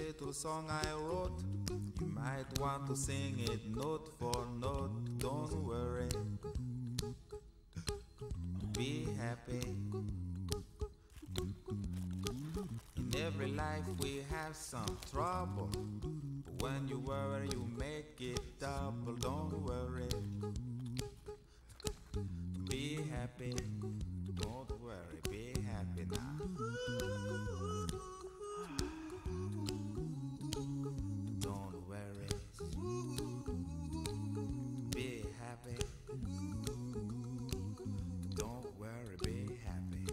little song I wrote. You might want to sing it note for note. Don't worry, be happy. In every life we have some trouble, but when you worry you make it double. Don't worry, be happy. Don't worry, be happy now. Don't worry, be happy. Don't worry, be happy.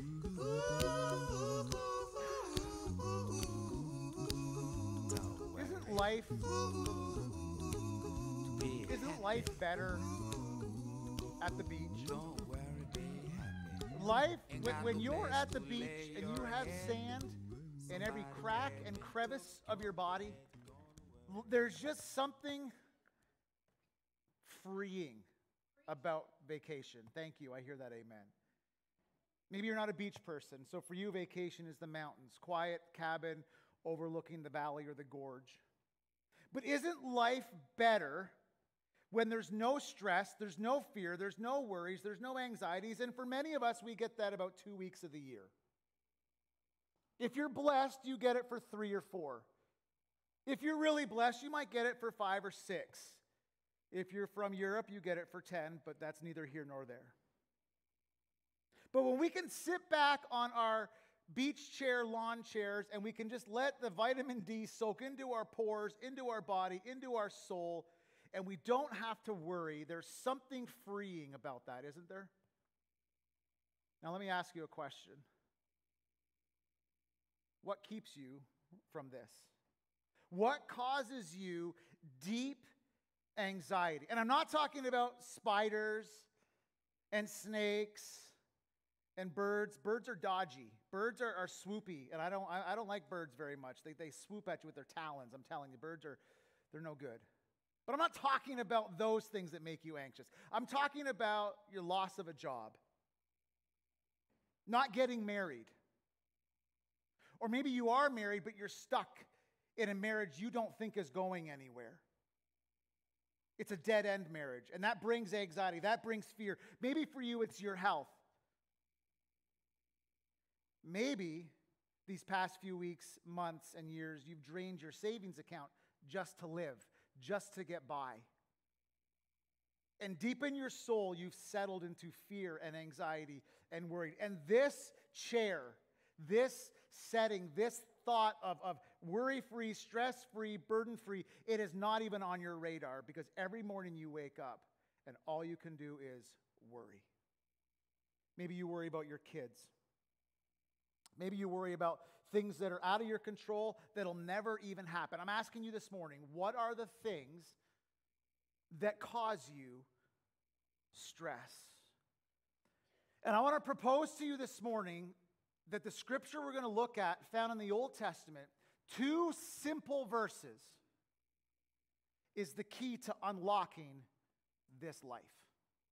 Isn't life better at the beach? Don't worry, be happy. Life, when you're at the beach and you have sand in every crack and crevice of your body, there's just something freeing about vacation. Thank you. I hear that, amen. Maybe you're not a beach person, so for you, vacation is the mountains, quiet cabin overlooking the valley or the gorge. But isn't life better when there's no stress, there's no fear, there's no worries, there's no anxieties? And for many of us, we get that about 2 weeks of the year. If you're blessed, you get it for 3 or 4. If you're really blessed, you might get it for 5 or 6. If you're from Europe, you get it for 10, but that's neither here nor there. But when we can sit back on our beach chair, lawn chairs, and we can just let the vitamin D soak into our pores, into our body, into our soul, and we don't have to worry, there's something freeing about that, isn't there? Now let me ask you a question. What keeps you from this? What causes you deep anxiety? And I'm not talking about spiders and snakes and birds. Birds are dodgy. Birds are swoopy, and I don't like birds very much. They swoop at you with their talons. I'm telling you, they're no good. But I'm not talking about those things that make you anxious. I'm talking about your loss of a job, not getting married. Or maybe you are married, but you're stuck in a marriage you don't think is going anywhere. It's a dead-end marriage, and that brings anxiety, that brings fear. Maybe for you it's your health. Maybe these past few weeks, months, and years, you've drained your savings account just to live, just to get by. And deep in your soul, you've settled into fear and anxiety and worried. And this chair, this setting, this thought of worry-free, stress-free, burden-free, it is not even on your radar because every morning you wake up and all you can do is worry. Maybe you worry about your kids. Maybe you worry about things that are out of your control that'll never even happen. I'm asking you this morning, what are the things that cause you stress? And I want to propose to you this morning that the scripture we're going to look at, found in the Old Testament, 2 simple verses, is the key to unlocking this life.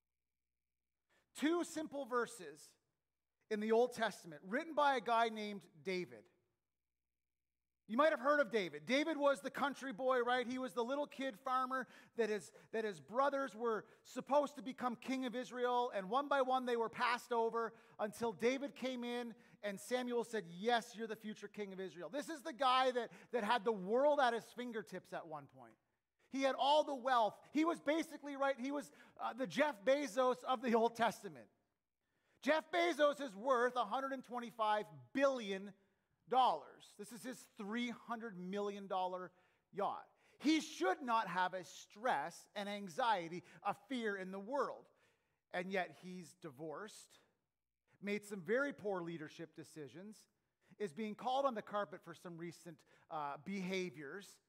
2 simple verses in the Old Testament, written by a guy named David. You might have heard of David. David was the country boy, right? He was the little kid farmer that his brothers were supposed to become king of Israel, and one by one they were passed over until David came in and Samuel said, yes, you're the future king of Israel. This is the guy that had the world at his fingertips at one point. He had all the wealth. He was basically, right, he was the Jeff Bezos of the Old Testament. Jeff Bezos is worth $125 billion. This is his $300 million yacht. He should not have a stress, an anxiety, a fear in the world. And yet he's divorced, made some very poor leadership decisions, is being called on the carpet for some recent behaviors.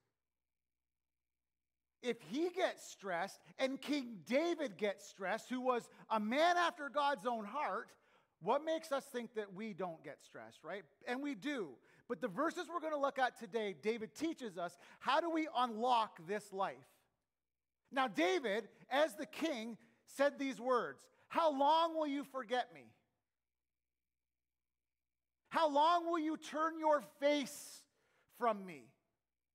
If he gets stressed and King David gets stressed, who was a man after God's own heart, what makes us think that we don't get stressed, right? And we do. But the verses we're going to look at today, David teaches us, how do we unlock this life? Now, David, as the king, said these words, "How long will you forget me? How long will you turn your face from me?"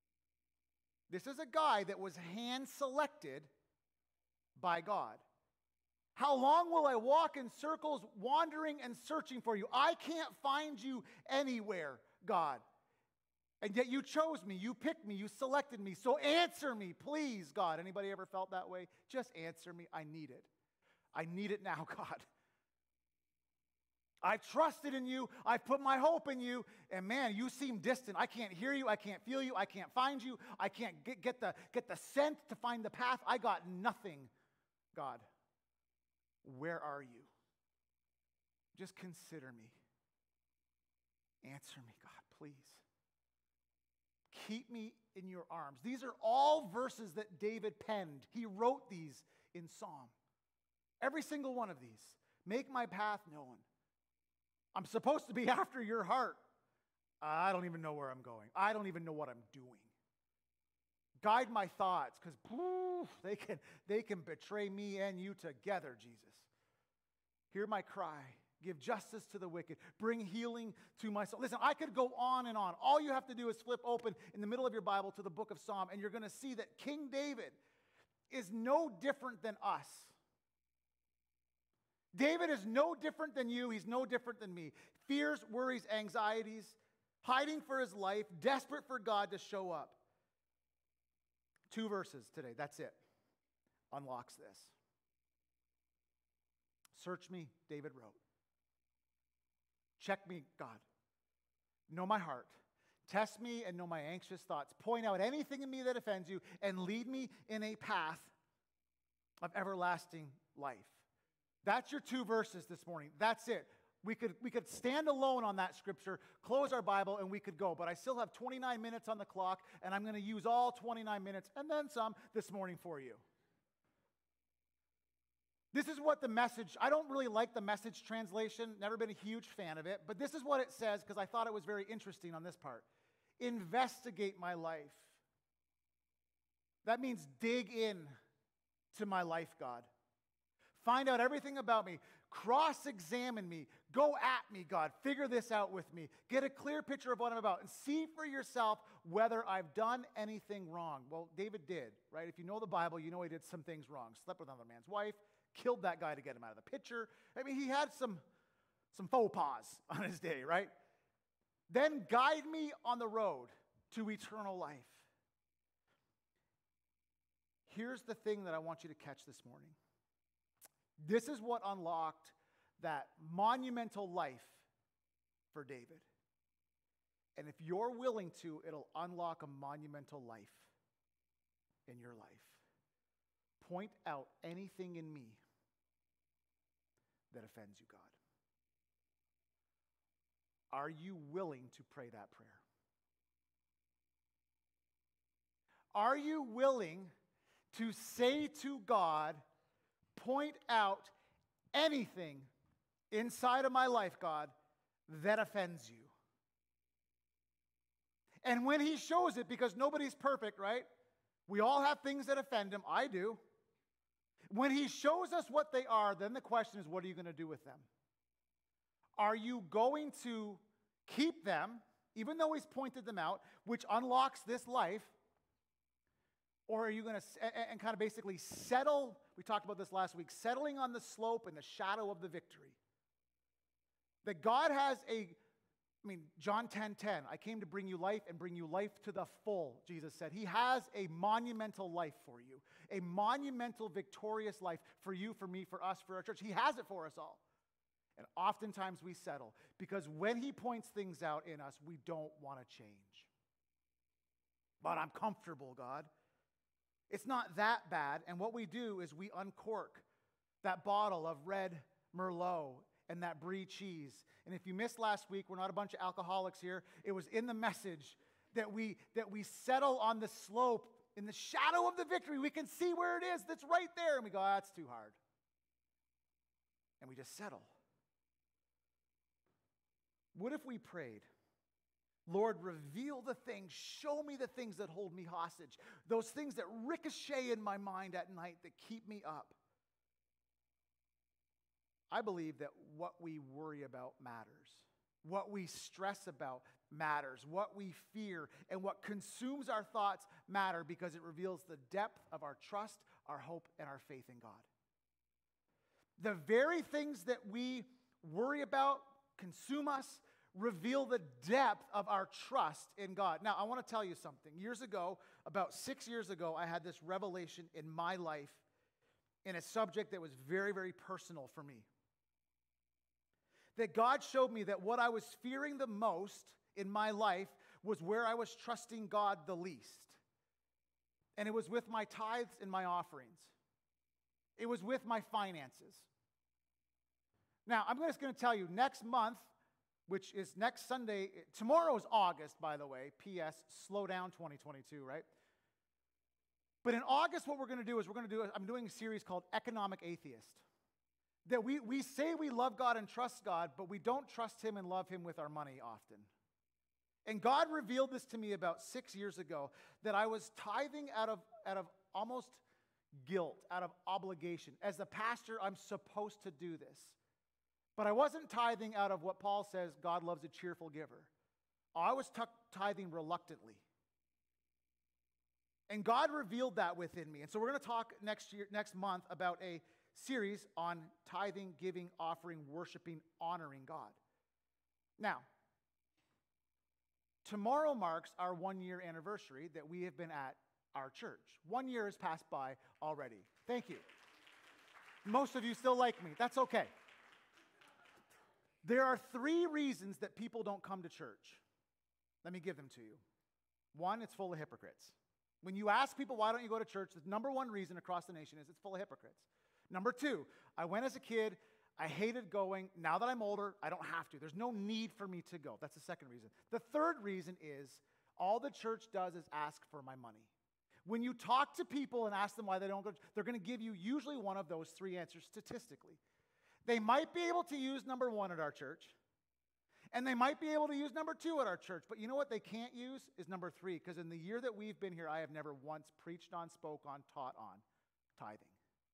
This is a guy that was hand-selected by God. How long will I walk in circles, wandering and searching for you? I can't find you anywhere, God. And yet you chose me, you picked me, you selected me. So answer me, please, God. Anybody ever felt that way? Just answer me. I need it. I need it now, God. I trusted in you. I put my hope in you. And man, you seem distant. I can't hear you. I can't feel you. I can't find you. I can't get the scent to find the path. I got nothing, God. Where are you? Just consider me. Answer me, God, please. Keep me in your arms. These are all verses that David penned. He wrote these in Psalm. Every single one of these. Make my path known. I'm supposed to be after your heart. I don't even know where I'm going. I don't even know what I'm doing. Guide my thoughts, because they can betray me and you together, Jesus. Hear my cry. Give justice to the wicked. Bring healing to my soul. Listen, I could go on and on. All you have to do is flip open in the middle of your Bible to the book of Psalm, and you're going to see that King David is no different than us. David is no different than you. He's no different than me. Fears, worries, anxieties, hiding for his life, desperate for God to show up. 2 verses today. That's it. Unlocks this. Search me, David wrote. Check me, God. Know my heart. Test me and know my anxious thoughts. Point out anything in me that offends you and lead me in a path of everlasting life. That's your 2 verses this morning. That's it. We could stand alone on that scripture, close our Bible, and we could go. But I still have 29 minutes on the clock, and I'm going to use all 29 minutes and then some this morning for you. This is what the Message, I don't really like the Message translation, never been a huge fan of it, but this is what it says because I thought it was very interesting on this part. Investigate my life. That means dig in to my life, God. Find out everything about me. Cross-examine me. Go at me, God. Figure this out with me. Get a clear picture of what I'm about and see for yourself whether I've done anything wrong. Well, David did, right? If you know the Bible, you know he did some things wrong. Slept with another man's wife, killed that guy to get him out of the picture. I mean, he had some faux pas on his day, right? Then guide me on the road to eternal life. Here's the thing that I want you to catch this morning. This is what unlocked that monumental life for David. And if you're willing to, it'll unlock a monumental life in your life. Point out anything in me that offends you, God. Are you willing to pray that prayer? Are you willing to say to God, point out anything inside of my life, God, that offends you? And when he shows it, because nobody's perfect, right? We all have things that offend him. I do. When he shows us what they are, then the question is, what are you going to do with them? Are you going to keep them, even though he's pointed them out, which unlocks this life? Or are you going to, and kind of basically settle, we talked about this last week, settling on the slope in the shadow of the victory. That God has John 10:10, I came to bring you life and bring you life to the full, Jesus said. He has a monumental life for you, a monumental victorious life for you, for me, for us, for our church. He has it for us all. And oftentimes we settle because when he points things out in us, we don't want to change. But I'm comfortable, God. It's not that bad. And what we do is we uncork that bottle of red Merlot and that brie cheese. And if you missed last week, we're not a bunch of alcoholics here. It was in the message that we settle on the slope in the shadow of the victory. We can see where it is. That's right there. And we go, that's too hard. And we just settle. What if we prayed, Lord, reveal the things, show me the things that hold me hostage, those things that ricochet in my mind at night that keep me up. I believe that what we worry about matters. What we stress about matters. What we fear and what consumes our thoughts matter because it reveals the depth of our trust, our hope, and our faith in God. The very things that we worry about, consume us, reveal the depth of our trust in God. Now, I want to tell you something. Years ago, about 6 years ago, I had this revelation in my life in a subject that was very, very personal for me. That God showed me that what I was fearing the most in my life was where I was trusting God the least. And it was with my tithes and my offerings. It was with my finances. Now, I'm just going to tell you, next month, which is next Sunday, tomorrow is August, by the way, P.S., slow down 2022, right? But in August, what we're going to do is I'm doing a series called Economic Atheist. That we say we love God and trust God, but we don't trust Him and love Him with our money often. And God revealed this to me about 6 years ago, that I was tithing out of almost guilt, out of obligation. As a pastor, I'm supposed to do this. But I wasn't tithing out of what Paul says, God loves a cheerful giver. I was tithing reluctantly. And God revealed that within me. And so we're going to talk next month about a series on tithing, giving, offering, worshiping, honoring God. Now, tomorrow marks our 1-year anniversary that we have been at our church. 1 year has passed by already. Thank you. Most of you still like me. That's okay. There are 3 reasons that people don't come to church. Let me give them to you. 1, it's full of hypocrites. When you ask people, why don't you go to church, the number 1 reason across the nation is it's full of hypocrites. Number 2, I went as a kid, I hated going. Now that I'm older, I don't have to. There's no need for me to go. That's the second reason. The third reason is all the church does is ask for my money. When you talk to people and ask them why they don't go, they're going to give you usually one of those 3 answers statistically. They might be able to use number 1 at our church, and they might be able to use number 2 at our church, but you know what they can't use is number 3, because in the year that we've been here, I have never once preached on, spoke on, taught on tithing.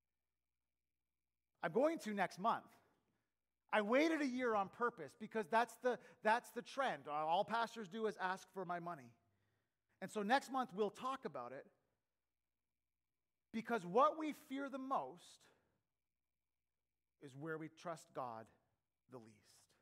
I'm going to next month. I waited a year on purpose because that's the trend. All pastors do is ask for my money. And so next month we'll talk about it, because what we fear the most is where we trust God the least.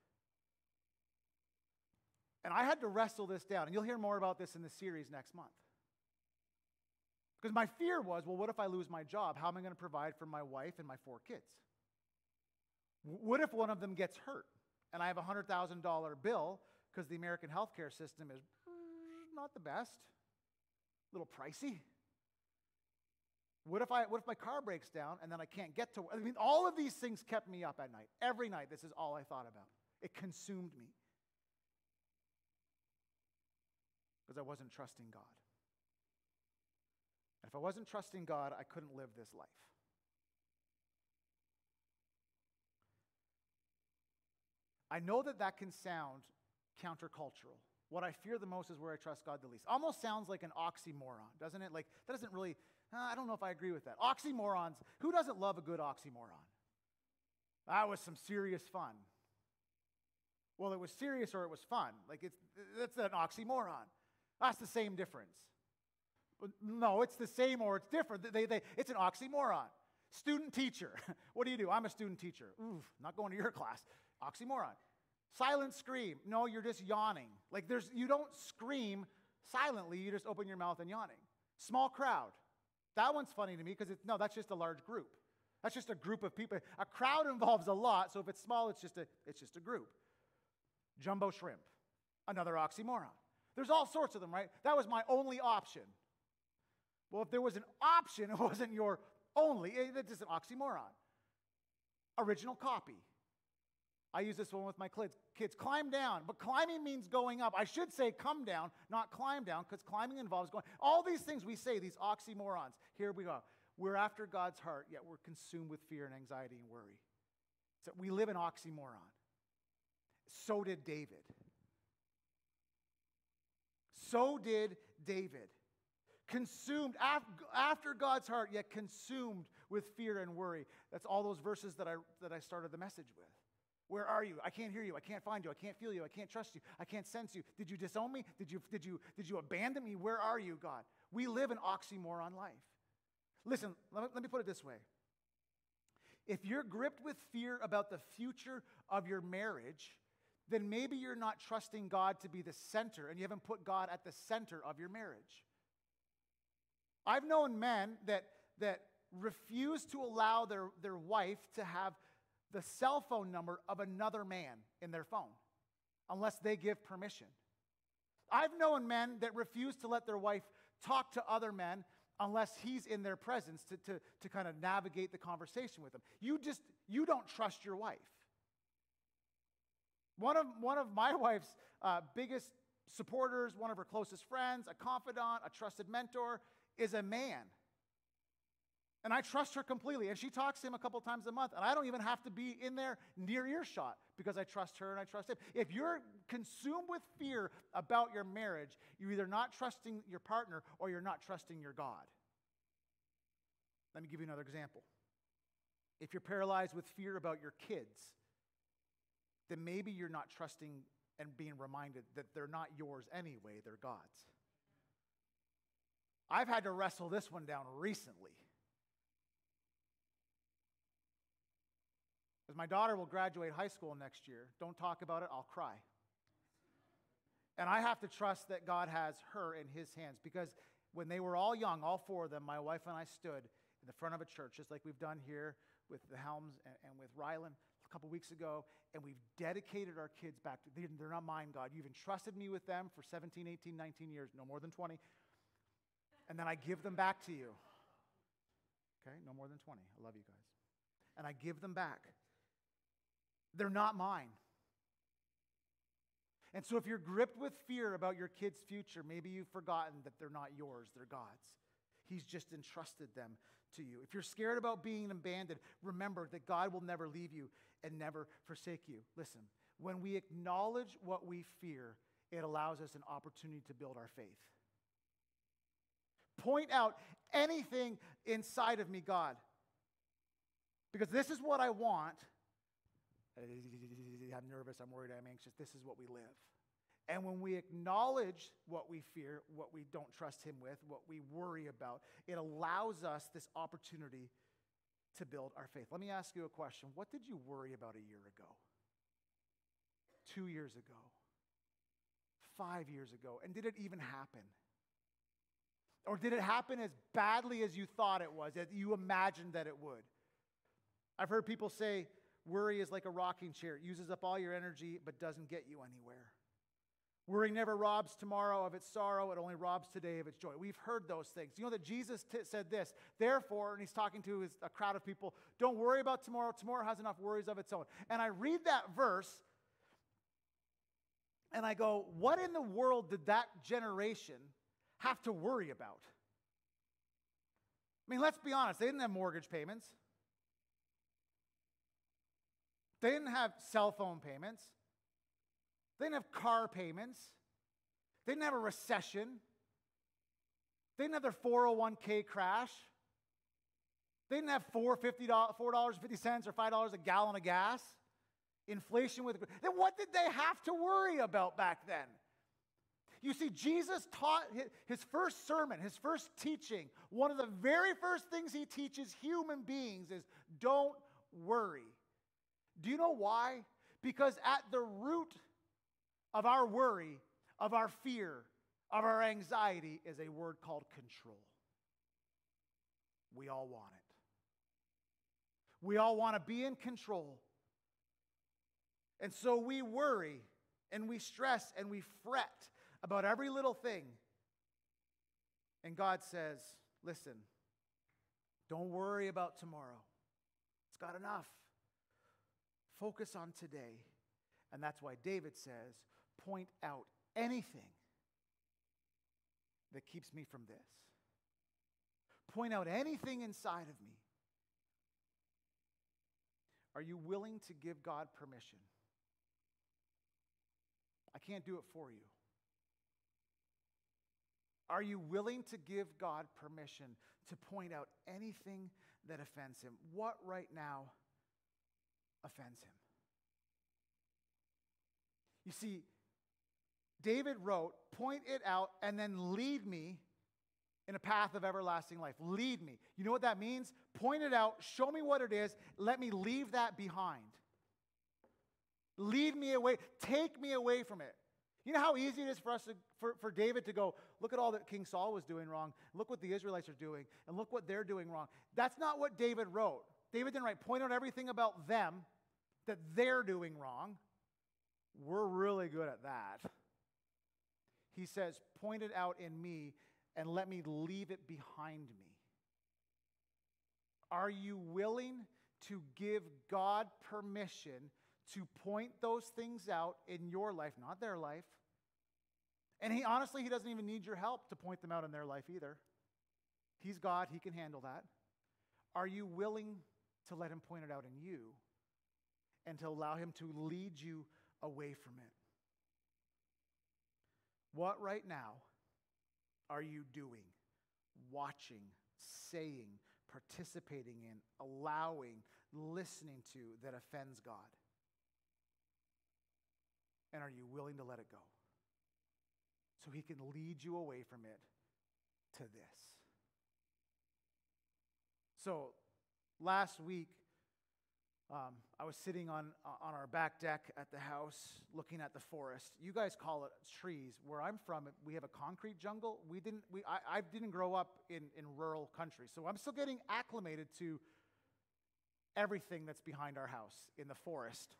And I had to wrestle this down, and you'll hear more about this in the series next month. Because my fear was, well, what if I lose my job? How am I going to provide for my wife and my 4 kids? What if one of them gets hurt and I have a $100,000 bill because the American healthcare system is not the best, a little pricey? What if my car breaks down and then I can't get to work? I mean, all of these things kept me up at night. Every night, this is all I thought about. It consumed me because I wasn't trusting God. And if I wasn't trusting God, I couldn't live this life. I know that can sound countercultural. What I fear the most is where I trust God the least. Almost sounds like an oxymoron, doesn't it? Like, that doesn't really, I don't know if I agree with that. Oxymorons, who doesn't love a good oxymoron? That was some serious fun. Well, it was serious or it was fun. Like, that's an oxymoron. That's the same difference. No, it's the same or it's different. It's an oxymoron. Student teacher. What do? I'm a student teacher. Oof, not going to your class. Oxymoron. Silent scream. No, you're just yawning. Like you don't scream silently, you just open your mouth and yawning. Small crowd. That one's funny to me because that's just a large group. That's just a group of people. A crowd involves a lot, so if it's small, it's just a group. Jumbo shrimp. Another oxymoron. There's all sorts of them, right? That was my only option. Well, if there was an option, it wasn't your only. It's just an oxymoron. Original copy. I use this one with my kids. Climb down. But climbing means going up. I should say come down, not climb down, because climbing involves going. All these things we say, these oxymorons. Here we go. We're after God's heart, yet we're consumed with fear and anxiety and worry. So we live in oxymoron. So did David. So did David. Consumed after God's heart, yet consumed with fear and worry. That's all those verses that I started the message with. Where are you? I can't hear you. I can't find you. I can't feel you. I can't trust you. I can't sense you. Did you disown me? Did you abandon me? Where are you, God? We live an oxymoron life. Listen, let me put it this way. If you're gripped with fear about the future of your marriage, then maybe you're not trusting God to be the center, and you haven't put God at the center of your marriage. I've known men that refuse to allow their wife to have the cell phone number of another man in their phone unless they give permission. I've known men that refuse to let their wife talk to other men unless he's in their presence to kind of navigate the conversation with them. You don't trust your wife. One of my wife's biggest supporters, one of her closest friends, a confidant, a trusted mentor, is a man. And I trust her completely. And she talks to him a couple times a month. And I don't even have to be in there near earshot because I trust her and I trust him. If you're consumed with fear about your marriage, you're either not trusting your partner or you're not trusting your God. Let me give you another example. If you're paralyzed with fear about your kids, then maybe you're not trusting and being reminded that they're not yours anyway, they're God's. I've had to wrestle this one down recently. Because my daughter will graduate high school next year. Don't talk about it, I'll cry. And I have to trust that God has her in his hands. Because when they were all young, all four of them, my wife and I stood in the front of a church, just like we've done here with the Helms and with Rylan a couple weeks ago, and we've dedicated our kids back to, they're not mine, God. You've entrusted me with them for 17, 18, 19 years, no more than 20. And then I give them back to you. Okay, no more than 20. I love you guys. And I give them back. They're not mine. And so if you're gripped with fear about your kid's future, maybe you've forgotten that they're not yours, they're God's. He's just entrusted them to you. If you're scared about being abandoned, remember that God will never leave you and never forsake you. Listen, when we acknowledge what we fear, it allows us an opportunity to build our faith. Point out anything inside of me, God, because this is what I want. I'm nervous, I'm worried, I'm anxious. This is what we live. And when we acknowledge what we fear, what we don't trust him with, what we worry about, it allows us this opportunity to build our faith. Let me ask you a question. What did you worry about a year ago? 2 years ago? 5 years ago? And did it even happen? Or did it happen as badly as you thought it was, as you imagined that it would? I've heard people say, worry is like a rocking chair. It uses up all your energy, but doesn't get you anywhere. Worry never robs tomorrow of its sorrow. It only robs today of its joy. We've heard those things. You know that Jesus said this, therefore, and he's talking to a crowd of people, don't worry about tomorrow. Tomorrow has enough worries of its own. And I read that verse, and I go, what in the world did that generation have to worry about? I mean, let's be honest. They didn't have mortgage payments. They didn't have cell phone payments. They didn't have car payments. They didn't have a recession. They didn't have their 401k crash. They didn't have $4.50 or $5 a gallon of gas. Inflation with... Then what did they have to worry about back then? You see, Jesus taught his first sermon, his first teaching. One of the very first things he teaches human beings is don't worry. Do you know why? Because at the root of our worry, of our fear, of our anxiety is a word called control. We all want it. We all want to be in control. And so we worry and we stress and we fret about every little thing. And God says, listen, don't worry about tomorrow. It's got enough. Focus on today. And that's why David says, point out anything that keeps me from this. Point out anything inside of me. Are you willing to give God permission? I can't do it for you. Are you willing to give God permission to point out anything that offends him? What right now offends him? You see, David wrote, point it out and then lead me in a path of everlasting life. Lead me. You know what that means? Point it out, show me what it is, let me leave that behind. Lead me away, take me away from it. You know how easy it is for us for David to go, look at all that King Saul was doing wrong, look what the Israelites are doing, and look what they're doing wrong. That's not what David wrote. David didn't write, point out everything about them that they're doing wrong. We're really good at that. He says, point it out in me and let me leave it behind me. Are you willing to give God permission to point those things out in your life, not their life? And he doesn't even need your help to point them out in their life either. He's God, he can handle that. Are you willing to let him point it out in you and to allow him to lead you away from it? What right now are you doing, watching, saying, participating in, allowing, listening to that offends God? And are you willing to let it go so he can lead you away from it to this? So last week, I was sitting on our back deck at the house looking at the forest. You guys call it trees. Where I'm from, we have a concrete jungle. I didn't grow up in rural country, so I'm still getting acclimated to everything that's behind our house in the forest.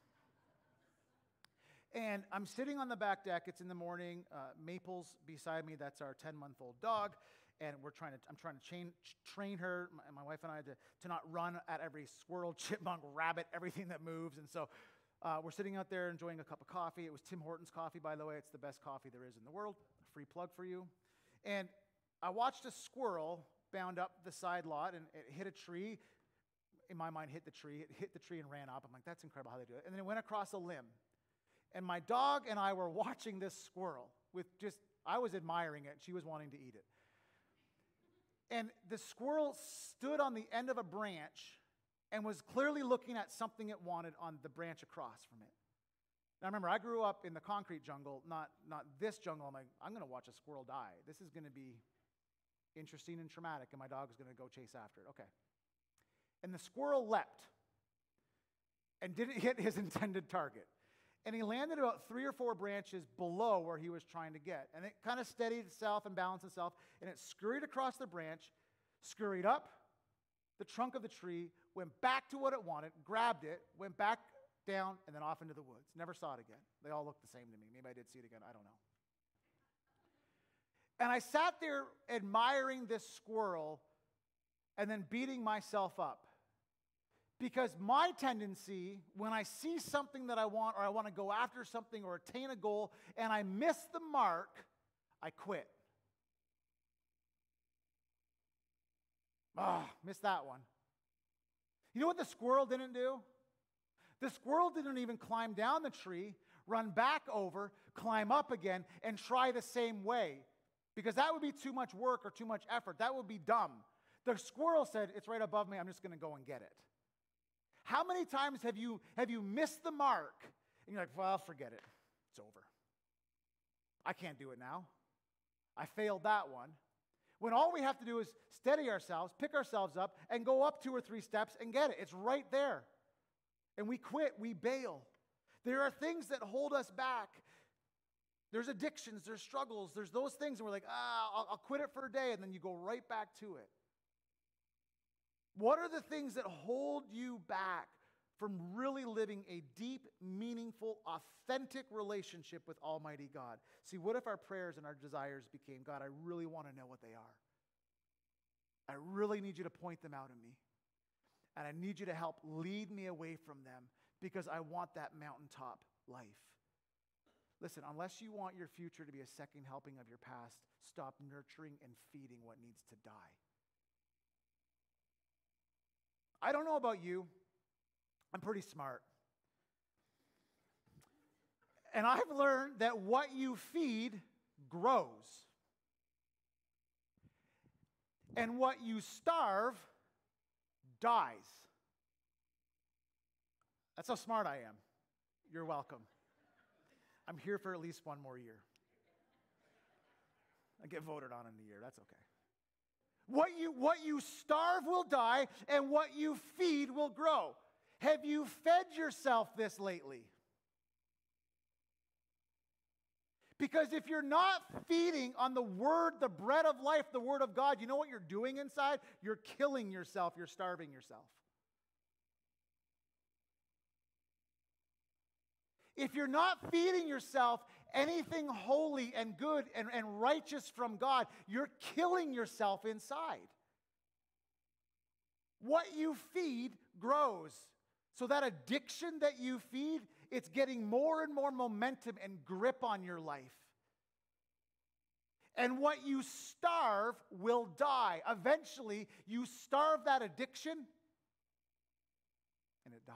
And I'm sitting on the back deck. It's in the morning. Maple's beside me. That's our 10-month-old dog. And I'm trying to train her, my wife and I, to not run at every squirrel, chipmunk, rabbit, everything that moves. And so we're sitting out there enjoying a cup of coffee. It was Tim Hortons coffee, by the way. It's the best coffee there is in the world. A free plug for you. And I watched a squirrel bound up the side lot, and it hit a tree. In my mind, hit the tree. It hit the tree and ran up. I'm like, that's incredible how they do it. And then it went across a limb. And my dog and I were watching this squirrel I was admiring it. She was wanting to eat it. And the squirrel stood on the end of a branch and was clearly looking at something it wanted on the branch across from it. Now remember, I grew up in the concrete jungle, not this jungle. I'm like, I'm going to watch a squirrel die. This is going to be interesting and traumatic, and my dog is going to go chase after it. Okay. And the squirrel leapt and didn't hit his intended target. And he landed about 3 or 4 branches below where he was trying to get. And it kind of steadied itself and balanced itself, and it scurried across the branch, scurried up the trunk of the tree, went back to what it wanted, grabbed it, went back down, and then off into the woods. Never saw it again. They all looked the same to me. Maybe I did see it again. I don't know. And I sat there admiring this squirrel and then beating myself up. Because my tendency, when I see something that I want, or I want to go after something or attain a goal, and I miss the mark, I quit. Missed that one. You know what the squirrel didn't do? The squirrel didn't even climb down the tree, run back over, climb up again, and try the same way. Because that would be too much work or too much effort. That would be dumb. The squirrel said, it's right above me, I'm just going to go and get it. How many times have you missed the mark and you're like, well, forget it. It's over. I can't do it now. I failed that one. When all we have to do is steady ourselves, pick ourselves up, and go up 2 or 3 steps and get it. It's right there. And we quit. We bail. There are things that hold us back. There's addictions. There's struggles. There's those things. And we're like, I'll quit it for a day. And then you go right back to it. What are the things that hold you back from really living a deep, meaningful, authentic relationship with Almighty God? See, what if our prayers and our desires became, God, I really want to know what they are. I really need you to point them out in me. And I need you to help lead me away from them because I want that mountaintop life. Listen, unless you want your future to be a second helping of your past, stop nurturing and feeding what needs to die. I don't know about you. I'm pretty smart. And I've learned that what you feed grows. And what you starve dies. That's how smart I am. You're welcome. I'm here for at least one more year. I get voted on in a year. That's okay. What you starve will die, and what you feed will grow. Have you fed yourself this lately? Because if you're not feeding on the Word, the bread of life, the Word of God, you know what you're doing inside? You're killing yourself. You're starving yourself. If you're not feeding yourself anything holy and good and righteous from God, you're killing yourself inside. What you feed grows. So that addiction that you feed, it's getting more and more momentum and grip on your life. And what you starve will die. Eventually, you starve that addiction, and it dies.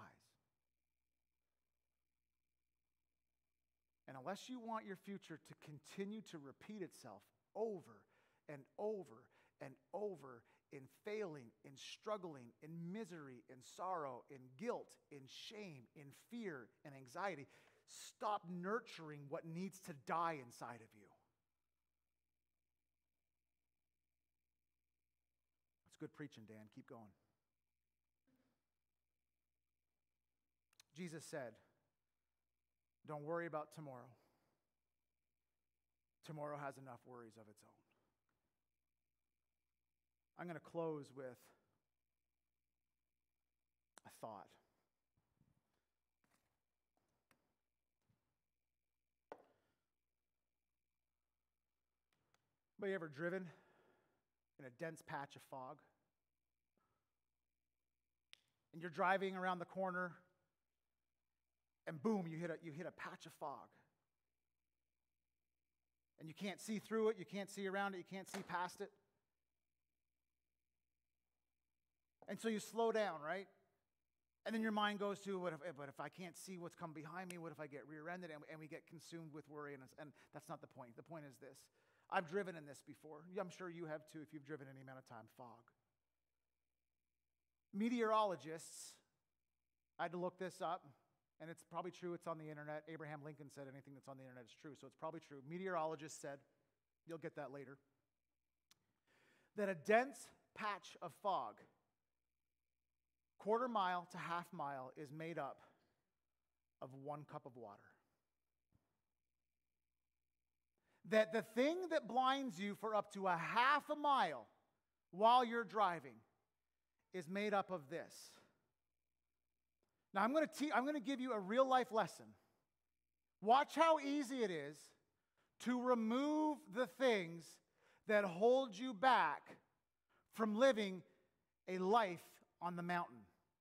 And unless you want your future to continue to repeat itself over and over and over in failing, in struggling, in misery, in sorrow, in guilt, in shame, in fear, and anxiety, stop nurturing what needs to die inside of you. That's good preaching, Dan. Keep going. Jesus said, don't worry about tomorrow. Tomorrow has enough worries of its own. I'm going to close with a thought. Anybody ever driven in a dense patch of fog? And you're driving around the corner, and boom, you hit a patch of fog. And you can't see through it, you can't see around it, you can't see past it. And so you slow down, right? And then your mind goes to, but if I can't see what's come behind me, what if I get rear-ended? And we get consumed with worry, and that's not the point. The point is this. I've driven in this before. I'm sure you have too if you've driven any amount of time, fog. Meteorologists, I had to look this up, and it's probably true, it's on the internet. Abraham Lincoln said anything that's on the internet is true, so it's probably true. Meteorologists said, you'll get that later, that a dense patch of fog, quarter mile to half mile, is made up of 1 cup of water. That the thing that blinds you for up to a half a mile while you're driving is made up of this. Now I'm going to give you a real life lesson. Watch how easy it is to remove the things that hold you back from living a life on the mountain.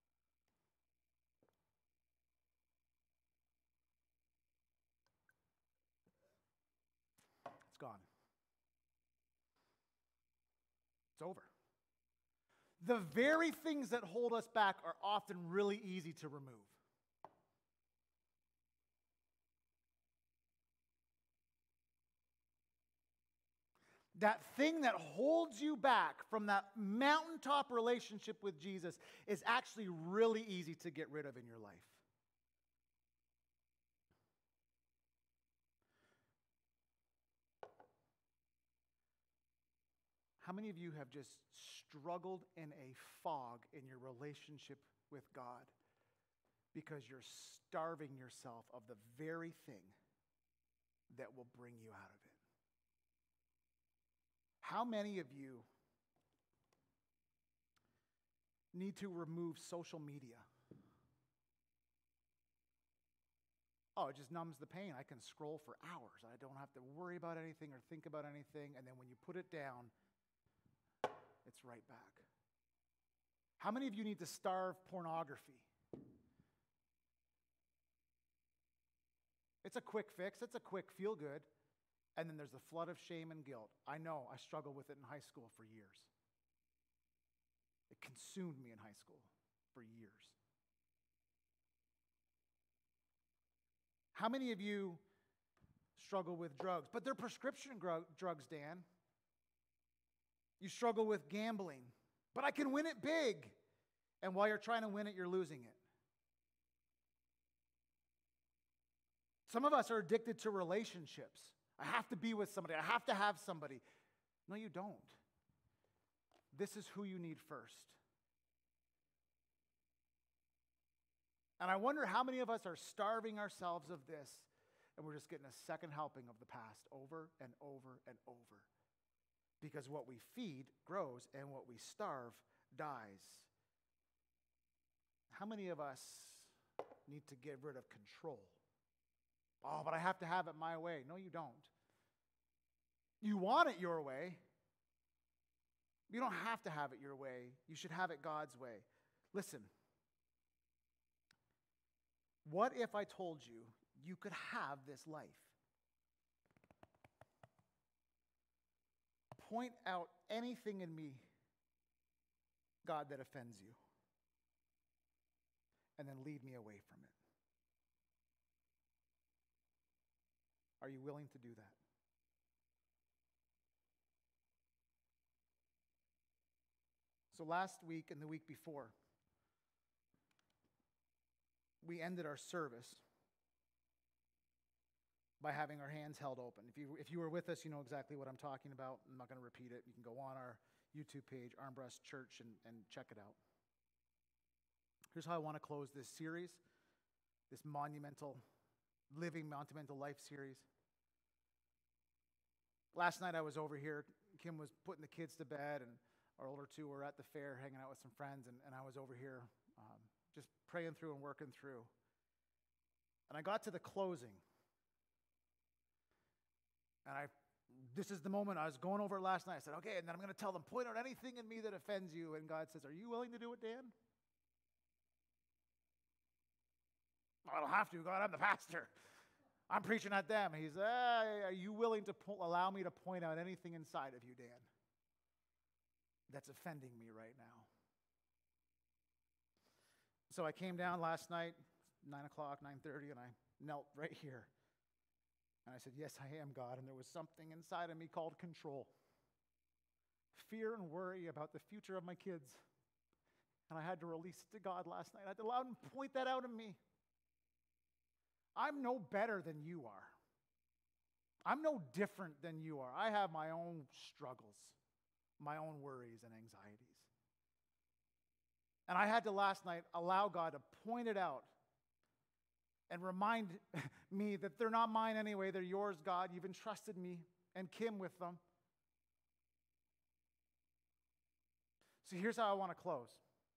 It's gone. It's over. The very things that hold us back are often really easy to remove. That thing that holds you back from that mountaintop relationship with Jesus is actually really easy to get rid of in your life. How many of you have just struggled in a fog in your relationship with God because you're starving yourself of the very thing that will bring you out of it? How many of you need to remove social media? Oh, it just numbs the pain. I can scroll for hours. I don't have to worry about anything or think about anything. And then when you put it down, it's right back. How many of you need to starve pornography? It's a quick fix. It's a quick feel good. And then there's the flood of shame and guilt. I know, I struggled with it in high school for years. It consumed me in high school for years. How many of you struggle with drugs? But they're prescription drugs, Dan. You struggle with gambling. But I can win it big. And while you're trying to win it, you're losing it. Some of us are addicted to relationships. I have to be with somebody. I have to have somebody. No, you don't. This is who you need first. And I wonder how many of us are starving ourselves of this, and we're just getting a second helping of the past over and over and over. Because what we feed grows, and what we starve dies. How many of us need to get rid of control? Oh, but I have to have it my way. No, you don't. You want it your way. You don't have to have it your way. You should have it God's way. Listen. What if I told you you could have this life? Point out anything in me, God, that offends you, and then lead me away from it. Are you willing to do that? So last week and the week before, we ended our service by having our hands held open. If you were with us, you know exactly what I'm talking about. I'm not going to repeat it. You can go on our YouTube page, Armbrust Church, and check it out. Here's how I want to close this series, this Monumental Life series. Last night I was over here. Kim was putting the kids to bed, and our older two were at the fair hanging out with some friends, and I was over here just praying through and working through. And I got to the closing. And this is the moment I was going over it last night. I said, okay, and then I'm going to tell them, point out anything in me that offends you. And God says, are you willing to do it, Dan? I don't have to, God, I'm the pastor. I'm preaching at them. He's, are you willing to allow me to point out anything inside of you, Dan, that's offending me right now? So I came down last night, 9 o'clock, 9:30, and I knelt right here. And I said, yes, I am, God. And there was something inside of me called control. Fear and worry about the future of my kids. And I had to release it to God last night. I had to allow him to point that out in me. I'm no better than you are. I'm no different than you are. I have my own struggles, my own worries and anxieties. And I had to last night allow God to point it out and remind me that they're not mine anyway. They're yours, God. You've entrusted me and Kim with them. So here's how I want to close.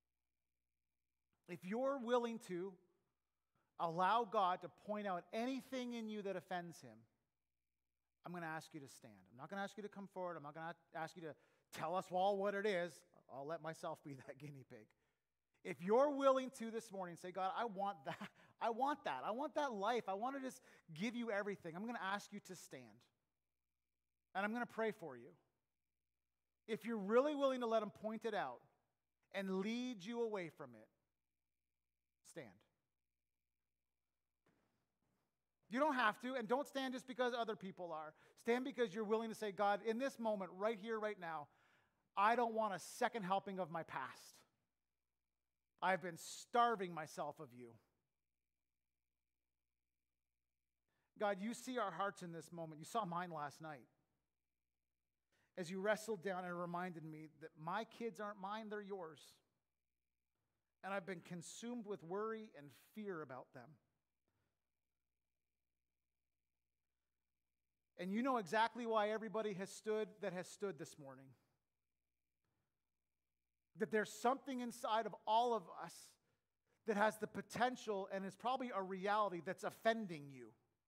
If you're willing to allow God to point out anything in you that offends him, I'm going to ask you to stand. I'm not going to ask you to come forward. I'm not going to ask you to tell us all what it is. I'll let myself be that guinea pig. If you're willing to this morning say, God, I want that. I want that. I want that life. I want to just give you everything. I'm going to ask you to stand. And I'm going to pray for you. If you're really willing to let him point it out and lead you away from it, stand. You don't have to, and don't stand just because other people are. Stand because you're willing to say, God, in this moment, right here, right now, I don't want a second helping of my past. I've been starving myself of you. God, you see our hearts in this moment. You saw mine last night. As you wrestled down and reminded me that my kids aren't mine, they're yours. And I've been consumed with worry and fear about them. And you know exactly why everybody has stood this morning. That there's something inside of all of us that has the potential and is probably a reality that's offending you.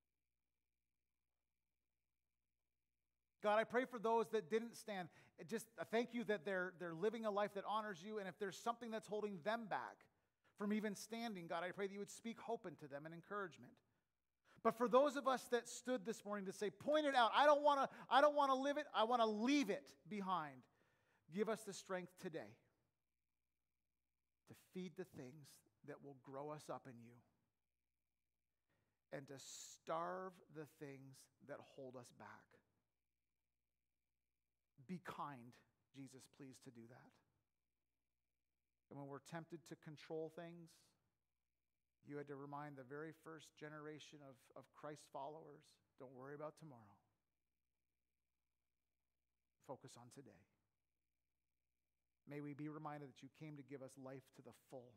God, I pray for those that didn't stand. Just thank you that they're living a life that honors you. And if there's something that's holding them back from even standing, God, I pray that you would speak hope into them and encouragement. But for those of us that stood this morning to say, point it out, I don't want to live it, I want to leave it behind. Give us the strength today to feed the things that will grow us up in you and to starve the things that hold us back. Be kind, Jesus, please, to do that. And when we're tempted to control things, You had to remind the very first generation of Christ followers, don't worry about tomorrow. Focus on today. May we be reminded that you came to give us life to the full.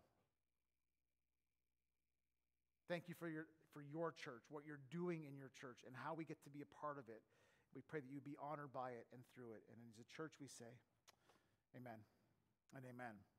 Thank you for your church, what you're doing in your church, and how we get to be a part of it. We pray that you be honored by it and through it. And as a church we say, amen and amen.